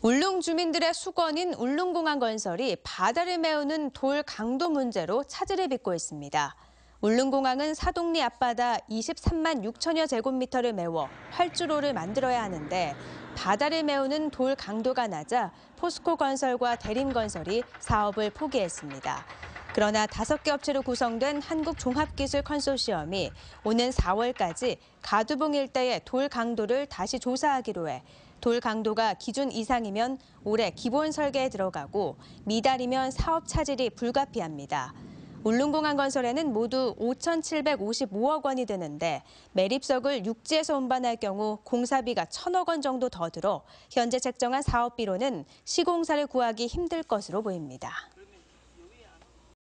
울릉 주민들의 수건인 울릉공항 건설이 바다를 메우는 돌 강도 문제로 차질을 빚고 있습니다. 울릉공항은 사동리 앞바다 23만 6천여 제곱미터를 메워 활주로를 만들어야 하는데 바다를 메우는 돌 강도가 낮아 포스코건설과 대림건설이 사업을 포기했습니다. 그러나 5개 업체로 구성된 한국종합기술 컨소시엄이 오는 4월까지 가두봉 일대의 돌 강도를 다시 조사하기로 해 돌 강도가 기준 이상이면 올해 기본 설계에 들어가고 미달이면 사업 차질이 불가피합니다. 울릉공항 건설에는 모두 5,755억 원이 드는데 매립석을 육지에서 운반할 경우 공사비가 1,000억 원 정도 더 들어 현재 책정한 사업비로는 시공사를 구하기 힘들 것으로 보입니다.